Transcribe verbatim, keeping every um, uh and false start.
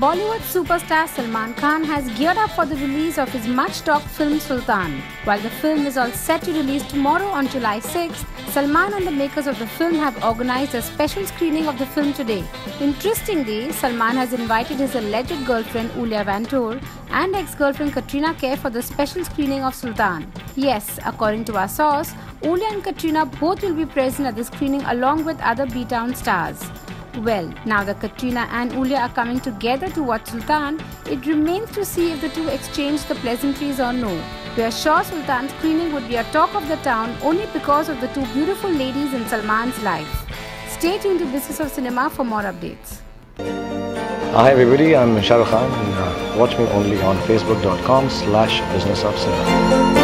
Bollywood superstar Salman Khan has geared up for the release of his much-talked film Sultan. While the film is all set to release tomorrow on July sixth, Salman and the makers of the film have organized a special screening of the film today. Interestingly, Salman has invited his alleged girlfriend Iulia Vantur and ex-girlfriend Katrina Kaif for the special screening of Sultan. Yes, according to our source, Iulia and Katrina both will be present at the screening along with other B-Town stars. Well, now that Katrina and Iulia are coming together to watch Sultan, it remains to see if the two exchange the pleasantries or no. We are sure Sultan's screening would be a talk of the town only because of the two beautiful ladies in Salman's life. Stay tuned to Business of Cinema for more updates. Hi everybody, I'm Shah Rukh Khan and uh, watch me only on facebook dot com slash business of cinema.